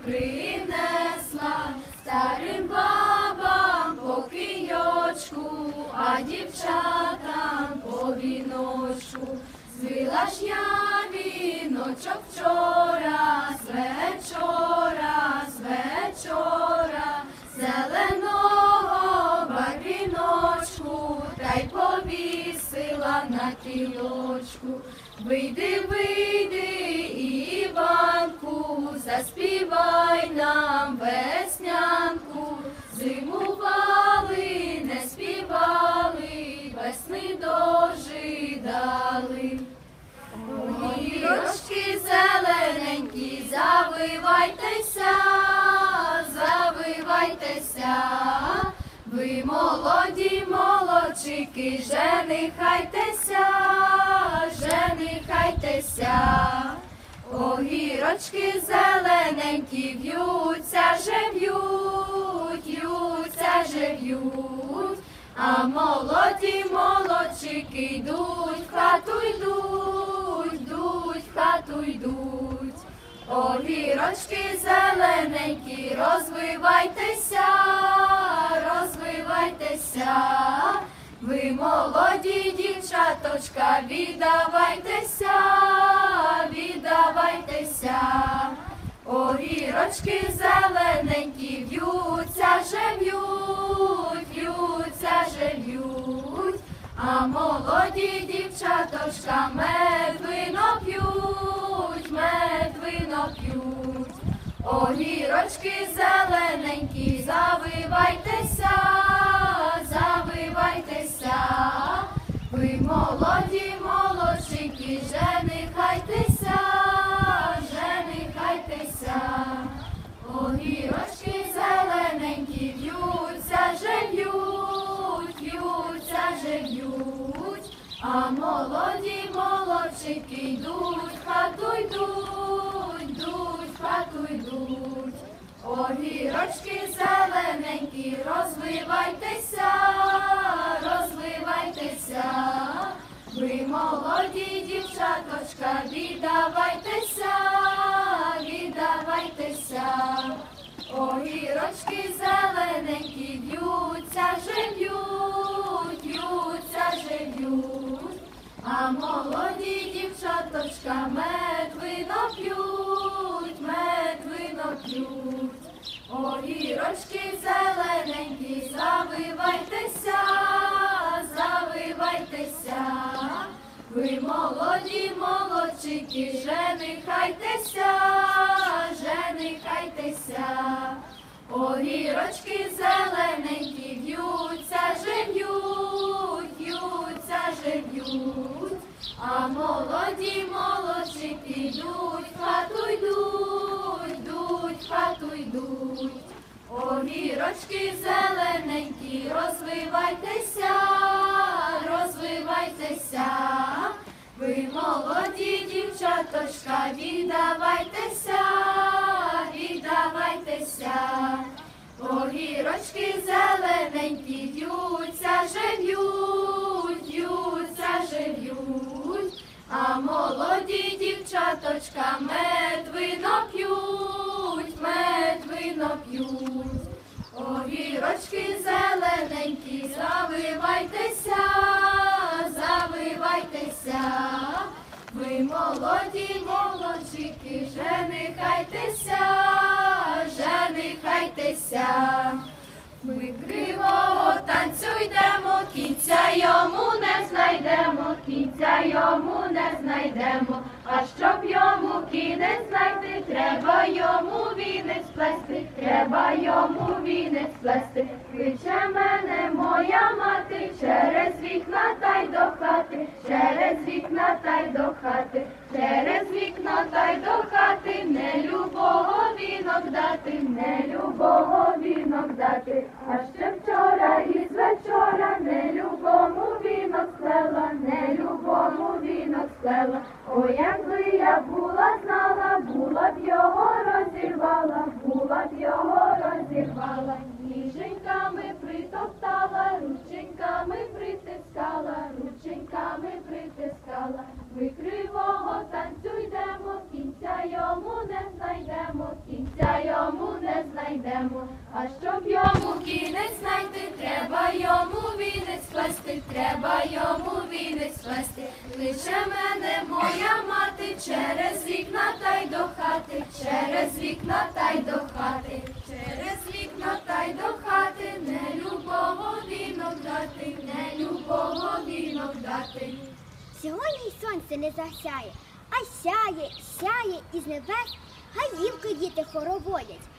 принесла старим бабам по кийочку, а дівчатам по віночку. Звила ж я віночок вчора, з вечора, зеленого барвіночку, та й повісила на кілочку. Вийди, Іванку, заспівай нам веснянку. Зимували, не співали, весни дожидали. Гірочки зелененькі, завивайтеся, ви молоді молодчики, женихайтеся. Огірочки зелененькі в'ються же в'ють, а молоді молодчики йдуть, в хату йдуть. Огірочки зелененькі, розвивайтеся, ви молоді дівчаточка, віддавайтеся. Огірочки зелененькі в'ються же в'ють, а молоді дівчаточка мед вино п'ють. Огірочки зелененькі, завивайтеся, ви молоді молодчики, женихайтеся. Огірочки зелененькі в'ються же в'ють, а молоді молодчики йдуть, в хату йдуть. Огірочки зелененькі, розвивайтеся, ви молоді дівчаточка, віддавайтеся. Огірочки зелененькі в'ються же в'ють, а молоді дівчаточка мед вино п'ють. Огірочки зелененькі, завивайтеся, ви молоді молодчики, женихайтеся. Огірочки зелененькі в'ються же в'ють, а молоді молодчики йдуть, в хату йдуть. Огірочки зелененькі, розвивайтеся, ви молоді дівчаточка, віддавайтеся. Огірочки зелененькі в'ються же в'ють, а молоді дівчаточка мед вино п'ють. Огірочки зелененькі, завивайтеся, ви молоді молодчики, женихайтеся. Ми кривого танцю йдемо, кінця йому не знайдемо, а щоб йому кінець знайти, треба йому вінець плести. Кличе мене моя мати, через вікна та й до хати, нелюбого вінок дати, а ще вчора із вечора нелюбому вінок сплела. Ой, якби я була знала, була б його розірвала, ніженьками притоптала, рученьками притискала. Ми кривого танцю йдемо, кінця йому не знайдемо, йдемо, а щоб йому кінець знайти, треба йому вінець плести, треба йому вінець плести. Кличе мене моя мати через вікна та й до хати, через вікна та й до хати, через вікна та й до хати, не любого вінок дати, не любого вінок дати. Сьогодні й сонце не засяє, а сяє, сяє із небес, гаївки діти хороводять.